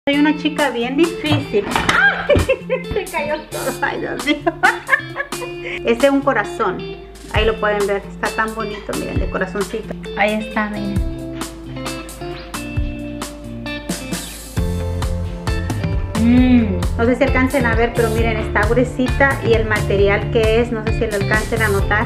Soy una chica bien difícil. ¡Ay! Se cayó todo. Ay, Dios mío. Es de un corazón. Ahí lo pueden ver. Está tan bonito, miren, de corazoncito. Ahí está, miren. No sé si alcancen a ver, pero miren, está gruesita y el material que es, no sé si lo alcancen a notar.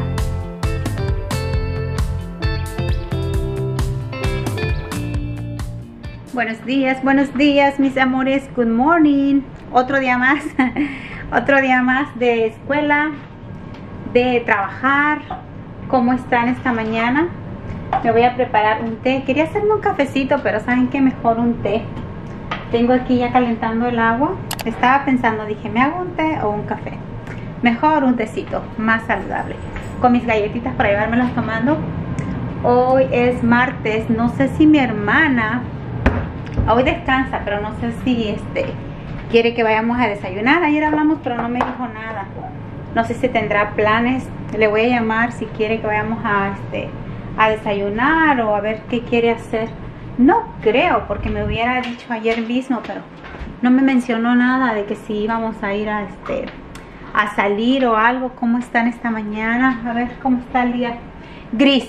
Buenos días, mis amores. Good morning. Otro día más. Otro día más de escuela, de trabajar. ¿Cómo están esta mañana? Me voy a preparar un té. Quería hacerme un cafecito, pero ¿saben qué? Mejor un té. Tengo aquí ya calentando el agua. Estaba pensando, dije, ¿me hago un té o un café? Mejor un tecito, más saludable. Con mis galletitas para llevármelas tomando. Hoy es martes. No sé si mi hermana hoy descansa, pero no sé si quiere que vayamos a desayunar. Ayer hablamos, pero no me dijo nada. No sé si tendrá planes. Le voy a llamar si quiere que vayamos a desayunar o a ver qué quiere hacer. No creo, porque me hubiera dicho ayer mismo, pero no me mencionó nada de que si íbamos a ir a salir o algo. ¿Cómo están esta mañana? A ver cómo está el día. Gris.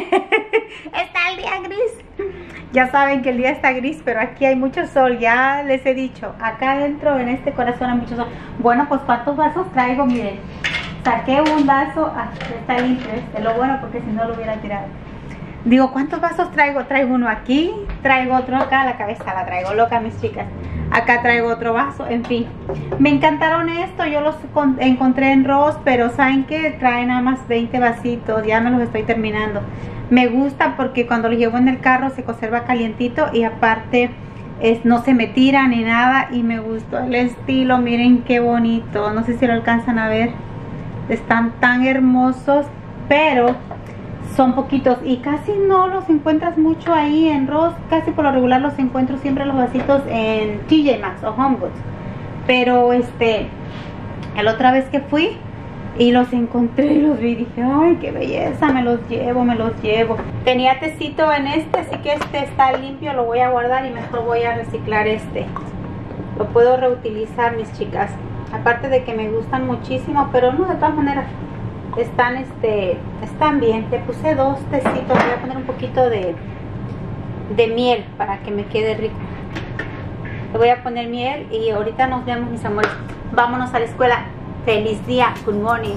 Está el día gris. Ya saben que el día está gris, pero aquí hay mucho sol. Ya les he dicho, acá adentro en este corazón hay mucho sol. Bueno, pues ¿cuántos vasos traigo? Miren, saqué un vaso. Está limpio lo bueno, porque si no lo hubiera tirado. Digo, ¿cuántos vasos traigo? Traigo uno aquí, traigo otro acá. La cabeza la traigo loca, mis chicas. Acá traigo otro vaso, en fin. Me encantaron esto, yo los encontré en Ross, pero ¿saben qué? Traen nada más 20 vasitos, ya me los estoy terminando. Me gusta porque cuando los llevo en el carro se conserva calientito y aparte no se me tira ni nada. Y me gustó el estilo, miren qué bonito. No sé si lo alcanzan a ver. Están tan hermosos, pero son poquitos y casi no los encuentras mucho ahí en Ross. Casi por lo regular los encuentro siempre los vasitos en TJ Maxx o Home Goods. Pero la otra vez que fui y los encontré y los vi, dije, ay, qué belleza, me los llevo. Tenía tecito en así que está limpio, lo voy a guardar y mejor voy a reciclar Lo puedo reutilizar, mis chicas. Aparte de que me gustan muchísimo, pero no, de todas maneras están bien. Le puse 2 tecitos. Voy a poner un poquito de miel para que me quede rico. Le voy a poner miel y ahorita nos vemos, mis amores. Vámonos a la escuela. Feliz día. Good morning.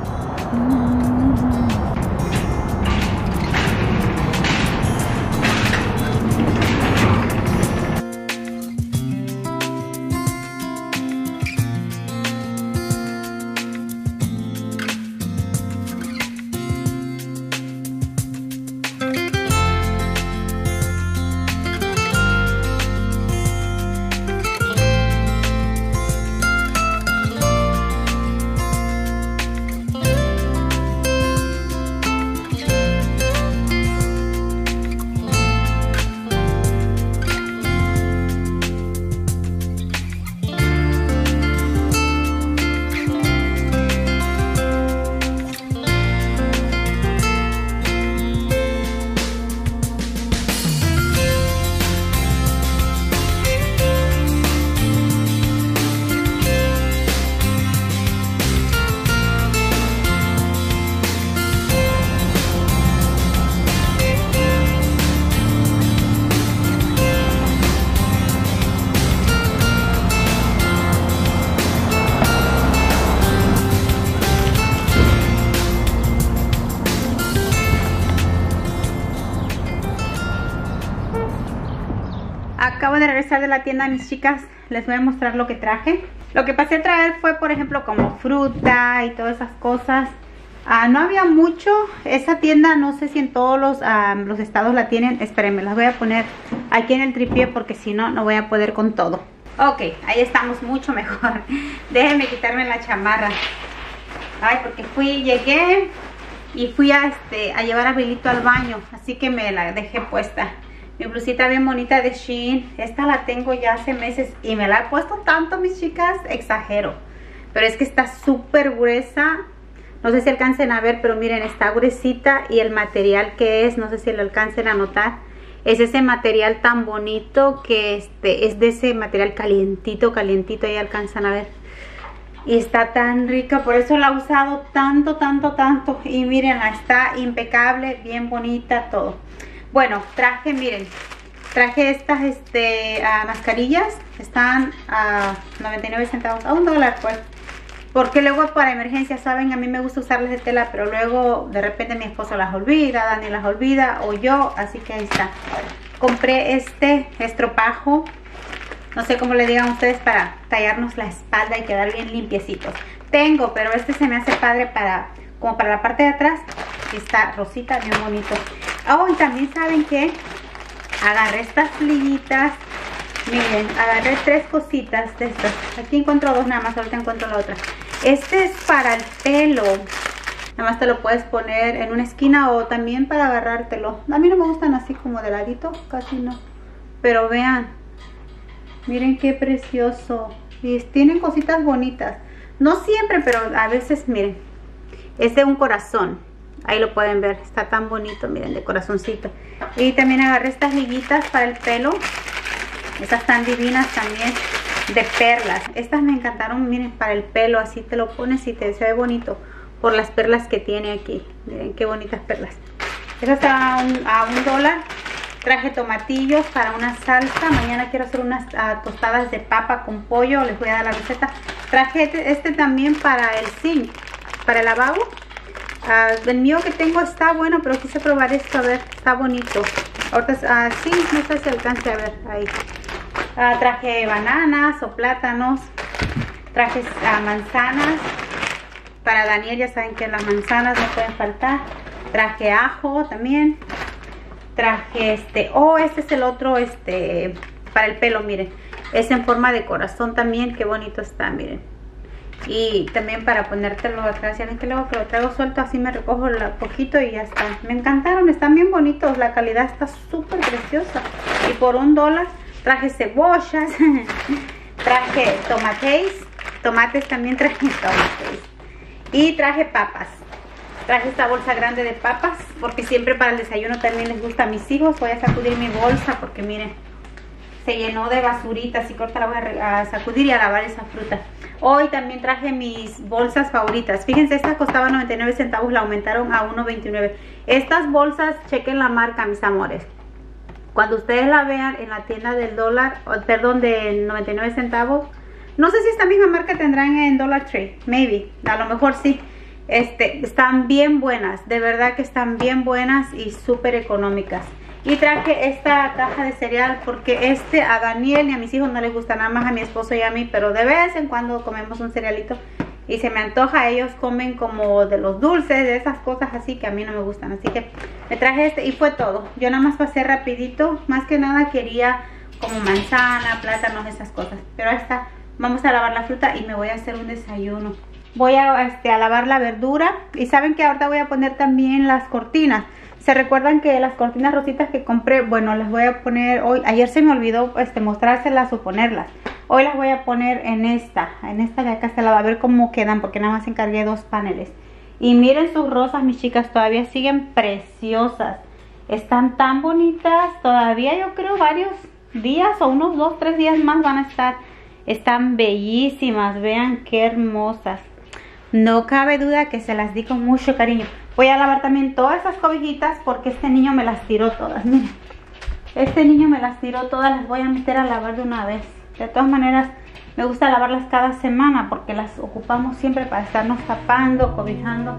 Acabo de regresar de la tienda, mis chicas. Les voy a mostrar lo que traje. Lo que pasé a traer fue, por ejemplo, como fruta y todas esas cosas. No había mucho. Esa tienda, no sé si en todos los estados la tienen. Espérenme, las voy a poner aquí en el tripié porque si no, no voy a poder con todo. Ok, ahí estamos mucho mejor. Déjenme quitarme la chamarra. Ay, porque llegué y fui a llevar a Bilito al baño. Así que me la dejé puesta. Mi blusita bien bonita de Shein. Esta la tengo ya hace meses y me la he puesto tanto, mis chicas, exagero. Pero es que está súper gruesa. No sé si alcancen a ver, pero miren, está gruesita y el material que es, no sé si lo alcancen a notar. Es ese material tan bonito que es de ese material calientito, calientito, ahí alcanzan a ver. Y está tan rica, por eso la he usado tanto, tanto, tanto. Y mírenla, está impecable, bien bonita, todo. Bueno, traje, miren, traje estas mascarillas. Están a 99 centavos, a $1 pues. Porque luego para emergencia, saben, a mí me gusta usarlas de tela, pero luego de repente mi esposo las olvida, Dani las olvida, o yo, así que ahí está. Compré este estropajo, no sé cómo le digan ustedes, para tallarnos la espalda y quedar bien limpiecitos. Tengo, pero este se me hace padre como para la parte de atrás. Está rosita, bien bonito. Oh, y también saben que agarré estas liguitas. Miren, agarré 3 cositas de estas. Aquí encuentro 2 nada más, ahorita encuentro la otra. Este es para el pelo. Nada más te lo puedes poner en una esquina o también para agarrártelo. A mí no me gustan así como de ladito, casi no. Pero vean, miren qué precioso. Y tienen cositas bonitas. No siempre, pero a veces, miren. Es de un corazón. Ahí lo pueden ver, está tan bonito, miren, de corazoncito. Y también agarré estas liguitas para el pelo. Estas tan divinas también, de perlas. Estas me encantaron, miren, para el pelo. Así te lo pones y se ve bonito por las perlas que tiene aquí. Miren qué bonitas perlas. Estas están a $1. Traje tomatillos para una salsa. Mañana quiero hacer unas tostadas de papa con pollo. Les voy a dar la receta. Traje este también para el zinc, para el lavabo. El mío que tengo está bueno, pero quise probar esto, a ver, está bonito. Ahorita, sí, no sé si alcance a ver ahí. Traje bananas o plátanos. Traje manzanas. Para Daniel, ya saben que las manzanas no pueden faltar. Traje ajo también. Traje este es el otro, para el pelo, miren. Es en forma de corazón también, qué bonito está, miren. Y también para ponértelo atrás, ya ven que luego que lo traigo suelto, así me recojo poquito y ya está. Me encantaron, están bien bonitos, la calidad está súper preciosa. Y por $1 traje cebollas, traje tomates también traje tomates. Y traje papas. Traje esta bolsa grande de papas, porque siempre para el desayuno también les gusta a mis hijos. Voy a sacudir mi bolsa porque miren, se llenó de basurita, así que ahorita la voy a sacudir y a lavar esa fruta. Hoy también traje mis bolsas favoritas. Fíjense, esta costaba 99 centavos, la aumentaron a 1.29. Estas bolsas, chequen la marca, mis amores. Cuando ustedes la vean en la tienda del de 99 centavos, no sé si esta misma marca tendrán en Dollar Tree, maybe, a lo mejor sí. Están bien buenas, de verdad que están bien buenas y súper económicas. Y traje esta caja de cereal porque a Daniel y a mis hijos no les gusta, nada más a mi esposo y a mí, pero de vez en cuando comemos un cerealito y se me antoja. Ellos comen como de los dulces, de esas cosas así que a mí no me gustan, así que me traje y fue todo. Yo nada más pasé rapidito, más que nada quería como manzana, plátanos, esas cosas, pero ahí está. Vamos a lavar la fruta y me voy a hacer un desayuno. Voy a lavar la verdura y saben que ahorita voy a poner también las cortinas. ¿Se recuerdan que las cortinas rositas que compré? Bueno, las voy a poner hoy. Ayer se me olvidó mostrárselas o ponerlas. Hoy las voy a poner en esta de acá. Se la va a ver cómo quedan porque nada más encargué 2 paneles. Y miren sus rosas, mis chicas, todavía siguen preciosas. Están tan bonitas. Todavía yo creo varios días o unos 2-3 días más van a estar. Están bellísimas. Vean qué hermosas. No cabe duda que se las di con mucho cariño. Voy a lavar también todas esas cobijitas porque este niño me las tiró todas. Miren, este niño me las tiró todas. Las voy a meter a lavar de una vez. De todas maneras, me gusta lavarlas cada semana porque las ocupamos siempre para estarnos tapando, cobijando.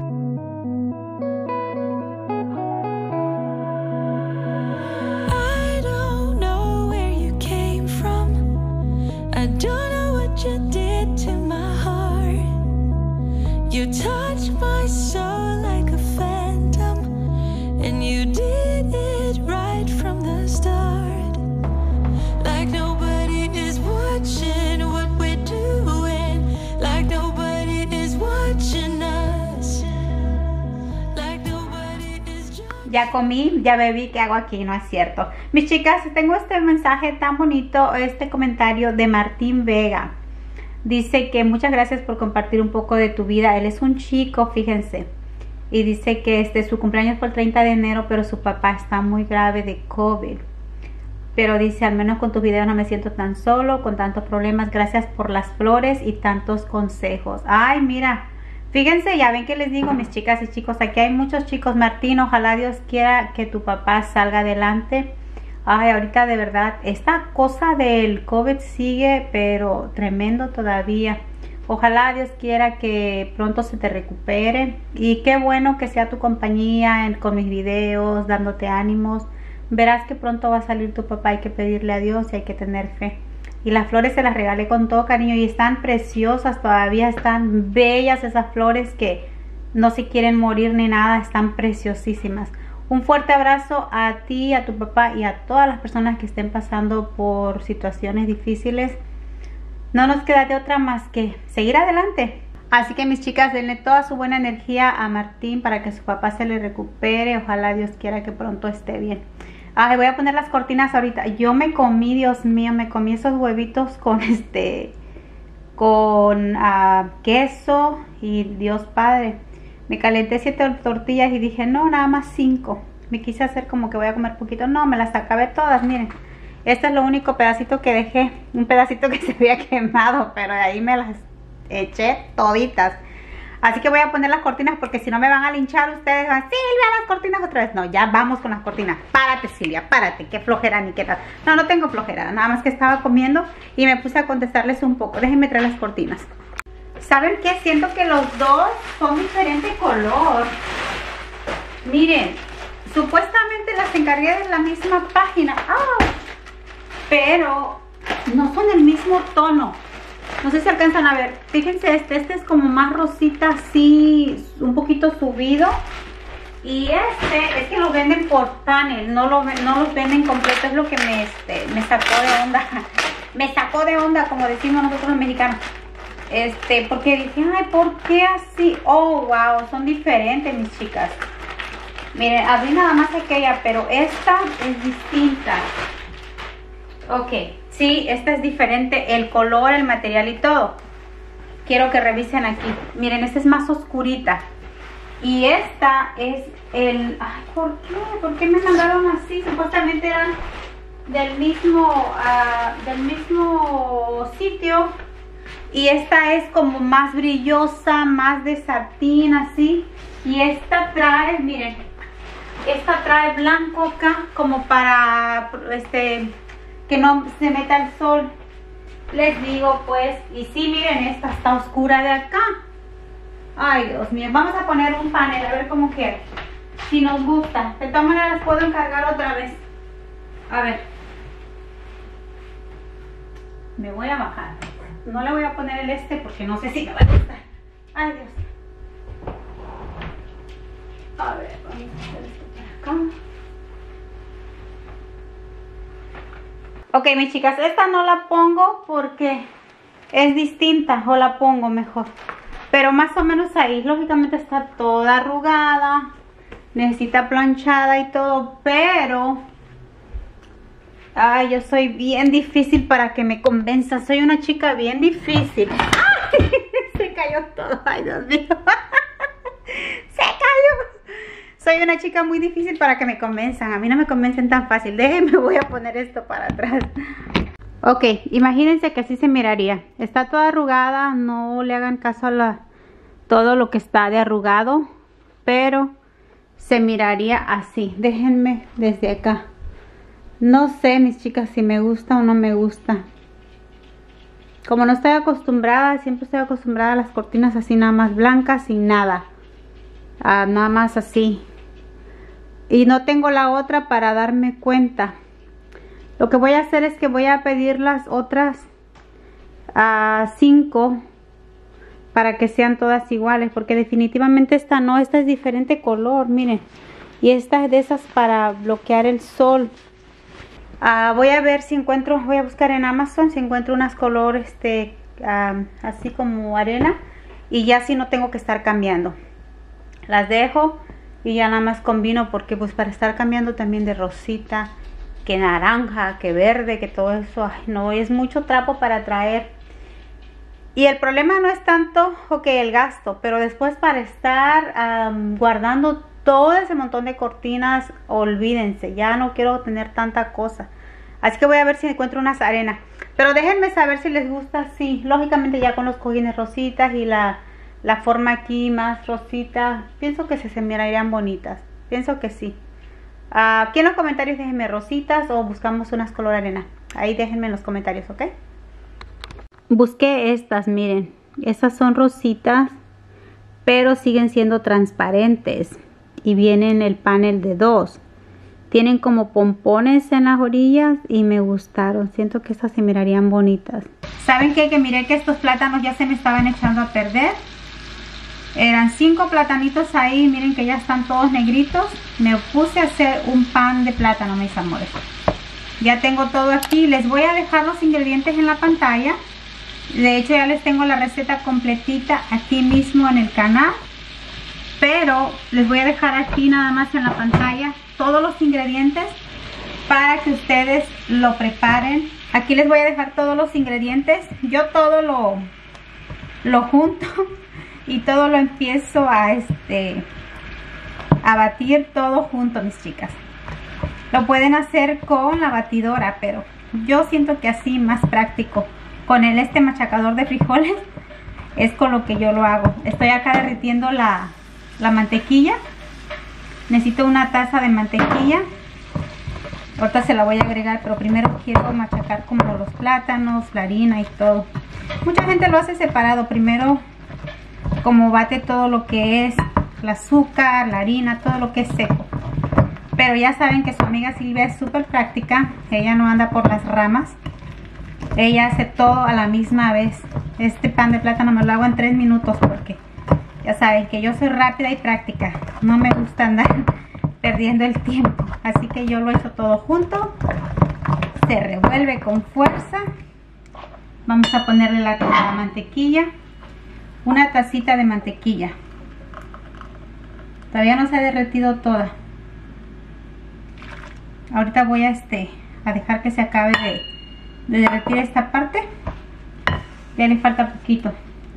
I don't know where you came from. I don't know what you did to my heart. You touched my soul like a phantom, and you did it right from the start. Like nobody is watching what we're doing, like nobody is watching us, like nobody is. Ya comí, ya bebí, ¿qué hago aquí? No es cierto. Mis chicas, tengo este mensaje tan bonito, este comentario de Martín Vega. Dice que muchas gracias por compartir un poco de tu vida. Él es un chico, fíjense. y dice que su cumpleaños fue el 30 de enero, pero su papá está muy grave de COVID. Pero dice, al menos con tus videos no me siento tan solo, con tantos problemas. Gracias por las flores y tantos consejos. Ay, mira, fíjense, ya ven que les digo, mis chicas y chicos, aquí hay muchos chicos. Martín, ojalá Dios quiera que tu papá salga adelante. Ay, ahorita de verdad, esta cosa del COVID sigue, pero tremendo todavía. Ojalá Dios quiera que pronto se te recupere. Y qué bueno que sea tu compañía con mis videos, dándote ánimos. Verás que pronto va a salir tu papá. Hay que pedirle a Dios y hay que tener fe. Y las flores se las regalé con todo cariño y están preciosas, todavía están bellas esas flores que no se quieren morir ni nada, están preciosísimas. Un fuerte abrazo a ti, a tu papá y a todas las personas que estén pasando por situaciones difíciles. No nos queda de otra más que seguir adelante. Así que mis chicas, denle toda su buena energía a Martín para que su papá se le recupere. Ojalá Dios quiera que pronto esté bien. Ay, voy a poner las cortinas ahorita. Yo me comí, Dios mío, me comí esos huevitos con queso y Dios Padre. Me calenté 7 tortillas y dije, no, nada más 5. Me quise hacer como que voy a comer poquito. No, me las acabé todas, miren. Este es lo único pedacito que dejé. Un pedacito que se había quemado, pero de ahí me las eché toditas. Así que voy a poner las cortinas porque si no me van a linchar ustedes. Van, Silvia, las cortinas otra vez. No, ya vamos con las cortinas. Párate, Silvia, párate. Qué flojera ni qué tal. No, no tengo flojera. Nada más que estaba comiendo y me puse a contestarles un poco. Déjenme traer las cortinas. ¿Saben qué? Siento que los dos son diferente color. Miren, supuestamente las encargué de la misma página. ¡Ah! Pero no son el mismo tono. No sé si alcanzan a ver. Fíjense, este es como más rosita, así, un poquito subido. Y este es que lo venden por panel, no los venden completo. Es lo que me sacó de onda. Me sacó de onda, como decimos nosotros los mexicanos. Porque dije, ay, ¿por qué así? Oh, wow, son diferentes, mis chicas. Miren, abrí nada más aquella, pero esta es distinta. Ok, sí, esta es diferente, el color, el material y todo. Quiero que revisen aquí. Miren, esta es más oscurita. Y esta es el... Ay, ¿por qué? ¿Por qué me mandaron así? Supuestamente eran del mismo sitio. Y esta es como más brillosa, más de satín, así. Y esta trae, miren, esta trae blanco acá, como para que no se meta el sol. Les digo, pues, y sí, miren, esta está oscura de acá. Ay, Dios mío, vamos a poner un panel, a ver cómo queda. Si nos gusta. De todas maneras, puedo encargar otra vez. A ver. Me voy a bajar. No le voy a poner el porque no sé si me va a gustar. Ay, Dios. A ver, vamos a hacer esto por acá. Ok, mis chicas, esta no la pongo porque es distinta, o la pongo mejor. Pero más o menos ahí, lógicamente está toda arrugada, necesita planchada y todo, pero... Ay, yo soy bien difícil para que me convenza, soy una chica bien difícil. ¡Ay! Se cayó todo, ay, Dios mío. Se cayó. Soy una chica muy difícil para que me convenzan. A mí no me convencen tan fácil. Déjenme, voy a poner esto para atrás. Ok, imagínense que así se miraría. Está toda arrugada. No le hagan caso a todo lo que está de arrugado. Pero se miraría así. Déjenme desde acá. No sé, mis chicas, si me gusta o no me gusta. Como no estoy acostumbrada, siempre estoy acostumbrada a las cortinas así nada más blancas y nada. Nada más así. Y no tengo la otra para darme cuenta. Lo que voy a hacer es que voy a pedir las otras 5 para que sean todas iguales, porque definitivamente esta no, esta es diferente color, miren. Y esta es de esas para bloquear el sol. Voy a ver si encuentro, voy a buscar en Amazon si encuentro unas color así como arena, y ya si no tengo que estar cambiando. Las dejo y ya nada más combino, porque pues para estar cambiando también de rosita, que naranja, que verde, que todo eso, ay, no, es mucho trapo para traer. Y el problema no es tanto, ok, el gasto, pero después para estar guardando todo ese montón de cortinas, olvídense, ya no quiero tener tanta cosa. Así que voy a ver si encuentro unas arenas. Pero déjenme saber si les gusta así. Lógicamente ya con los cojines rositas y la forma aquí más rosita, pienso que se mirarían bonitas. Pienso que sí. Aquí en los comentarios déjenme rositas o buscamos unas color arena. Ahí déjenme en los comentarios, ¿ok? Busqué estas, miren. Estas son rositas, pero siguen siendo transparentes. Y vienen el panel de 2. Tienen como pompones en las orillas y me gustaron. Siento que estas se mirarían bonitas. ¿Saben qué? Que miré que estos plátanos ya se me estaban echando a perder. Eran 5 platanitos ahí. Miren que ya están todos negritos. Me puse a hacer un pan de plátano, mis amores. Ya tengo todo aquí. Les voy a dejar los ingredientes en la pantalla. De hecho ya les tengo la receta completita aquí mismo en el canal. Pero les voy a dejar aquí nada más en la pantalla todos los ingredientes para que ustedes lo preparen. Aquí les voy a dejar todos los ingredientes. Yo todo lo junto y todo lo empiezo a batir todo junto, mis chicas. Lo pueden hacer con la batidora, pero yo siento que así más práctico. Con el machacador de frijoles es con lo que yo lo hago. Estoy acá derritiendo la mantequilla. Necesito una taza de mantequilla. Ahorita se la voy a agregar, pero primero quiero machacar como los plátanos, la harina y todo. Mucha gente lo hace separado. Primero como bate todo lo que es el azúcar, la harina, todo lo que es seco. Pero ya saben que su amiga Silvia es súper práctica. Ella no anda por las ramas. Ella hace todo a la misma vez. Este pan de plátano me lo hago en 3 minutos porque ya saben que yo soy rápida y práctica. No me gusta andar perdiendo el tiempo. Así que yo lo echo todo junto. Se revuelve con fuerza. Vamos a ponerle la mantequilla. Una tacita de mantequilla. Todavía no se ha derretido toda. Ahorita voy a dejar que se acabe de derretir esta parte. Ya le falta poquito.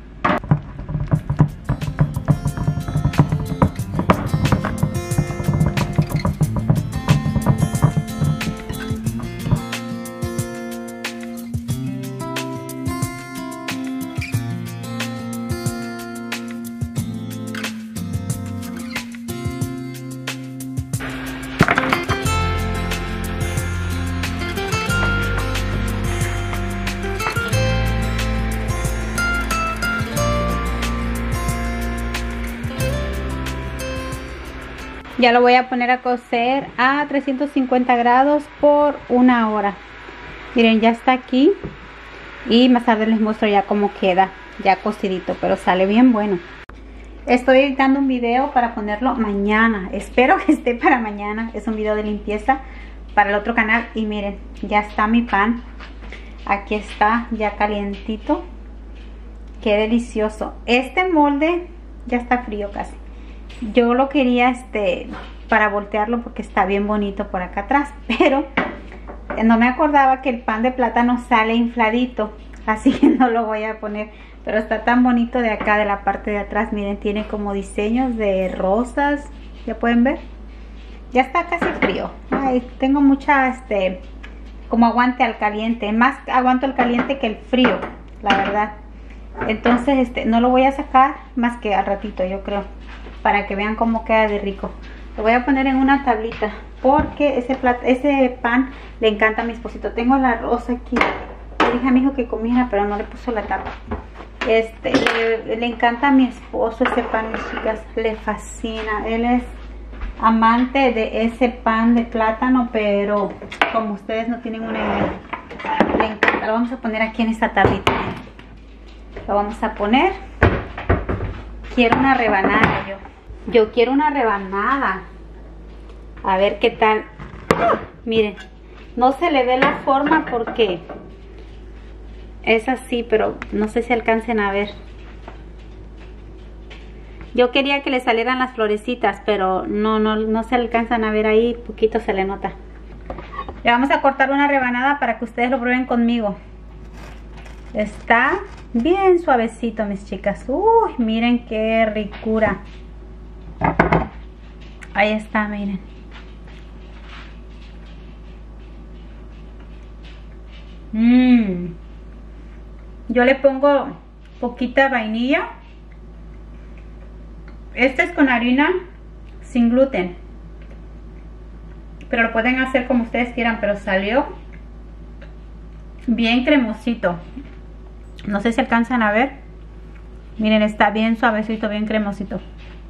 Ya lo voy a poner a cocer a 350 grados por 1 hora. Miren, ya está aquí. Y más tarde les muestro ya cómo queda, ya cocidito, pero sale bien bueno. Estoy editando un video para ponerlo mañana. Espero que esté para mañana. Es un video de limpieza para el otro canal. Y miren, ya está mi pan. Aquí está, ya calientito. Qué delicioso. Este molde ya está frío casi. Yo lo quería para voltearlo porque está bien bonito por acá atrás, pero no me acordaba que el pan de plátano sale infladito, así que no lo voy a poner. Pero está tan bonito de acá, de la parte de atrás. Miren, tiene como diseños de rosas, ya pueden ver. Ya está casi frío. Ay, tengo mucha como aguante al caliente, más aguanto el caliente que el frío, la verdad. Entonces no lo voy a sacar más que al ratito, yo creo, para que vean cómo queda de rico. Lo voy a poner en una tablita porque ese pan le encanta a mi esposito. Tengo la rosa aquí. Le dije a mi hijo que comiera, pero no le puso la tapa. Le encanta a mi esposo ese pan, mis chicas. Le fascina. Él es amante de ese pan de plátano, pero como ustedes no tienen una idea, le encanta. Lo vamos a poner aquí en esta tablita. Lo vamos a poner. Quiero una rebanada yo quiero una rebanada. A ver qué tal. Miren, no se le ve la forma porque es así, pero no sé si alcancen a ver. Yo quería que le salieran las florecitas, pero no se alcanzan a ver ahí, poquito se le nota. Le vamos a cortar una rebanada para que ustedes lo prueben conmigo. Está Bien suavecito, mis chicas. Uy, miren qué ricura. Ahí está, miren. Yo le pongo poquita vainilla. Este es con harina sin gluten, pero lo pueden hacer como ustedes quieran, pero salió bien cremosito. No sé si alcanzan a ver. Miren, está bien suavecito, bien cremosito.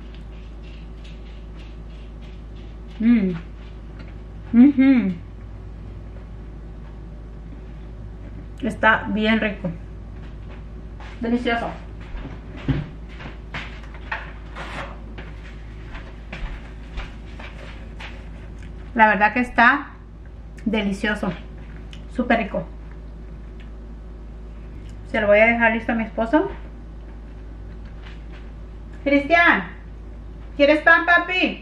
Está bien rico. Delicioso. La verdad que está delicioso. Súper rico. Se lo voy a dejar listo a mi esposo. Cristian, ¿quieres pan, papi?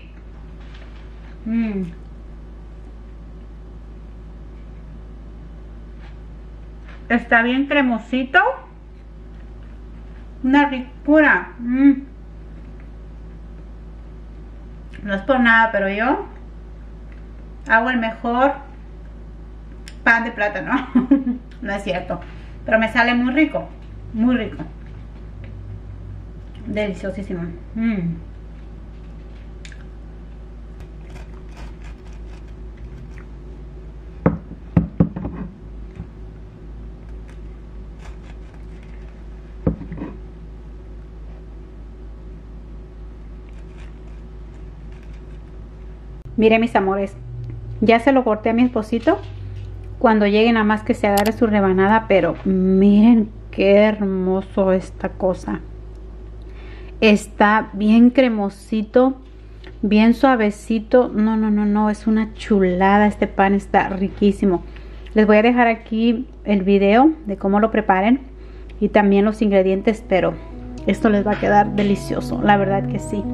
Está bien cremosito. Una ricura. No es por nada, pero yo hago el mejor pan de plátano. No es cierto, pero me sale muy rico. Muy rico. Deliciosísimo. Miren, mis amores, ya se lo corté a mi esposito. Cuando llegue nada más que se agarre su rebanada, pero miren qué hermoso esta cosa. Está bien cremosito, bien suavecito. No, es una chulada. Este pan está riquísimo. Les voy a dejar aquí el video de cómo lo preparen y también los ingredientes, pero esto les va a quedar delicioso, la verdad que sí.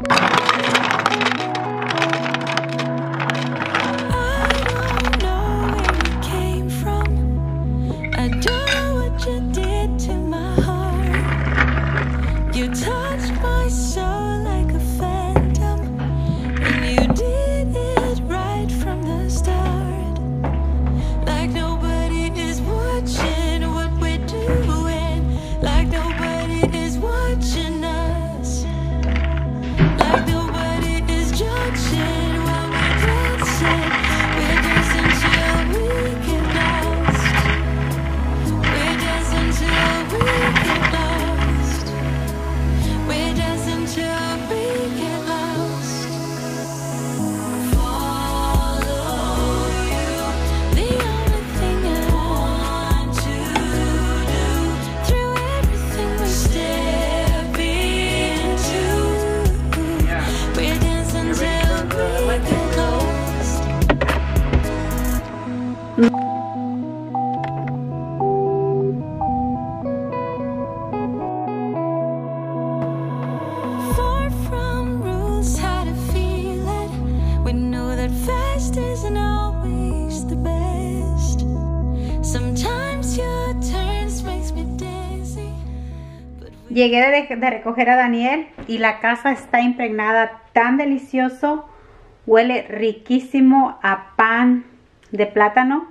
Llegué de recoger a Daniel y la casa está impregnada tan delicioso. Huele riquísimo a pan de plátano.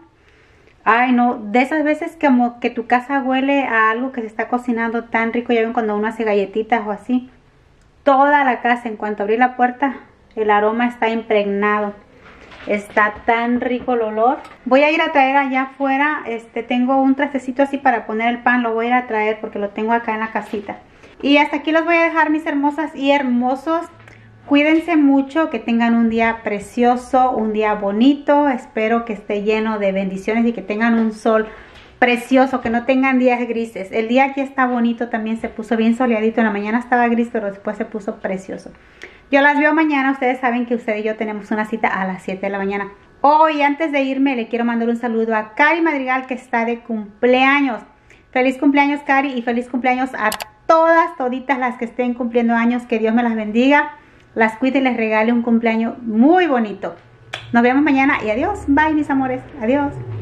Ay, no, de esas veces como que tu casa huele a algo que se está cocinando tan rico. Ya ven cuando uno hace galletitas o así. Toda la casa, en cuanto abrí la puerta, el aroma está impregnado. Está tan rico el olor. Voy a ir a traer allá afuera. Tengo un trastecito así para poner el pan. Lo voy a ir a traer porque lo tengo acá en la casita. Y hasta aquí los voy a dejar, mis hermosas y hermosos. Cuídense mucho, que tengan un día precioso, un día bonito. Espero que esté lleno de bendiciones y que tengan un sol precioso, que no tengan días grises. El día aquí está bonito, también se puso bien soleadito. En la mañana estaba gris, pero después se puso precioso. Yo las veo mañana. Ustedes saben que usted y yo tenemos una cita a las 7 de la mañana. Hoy, antes de irme, le quiero mandar un saludo a Cari Madrigal, que está de cumpleaños. Feliz cumpleaños, Cari, y feliz cumpleaños a toditas las que estén cumpliendo años. Que Dios me las bendiga, las cuide y les regale un cumpleaños muy bonito. Nos vemos mañana y adiós. Bye, mis amores. Adiós.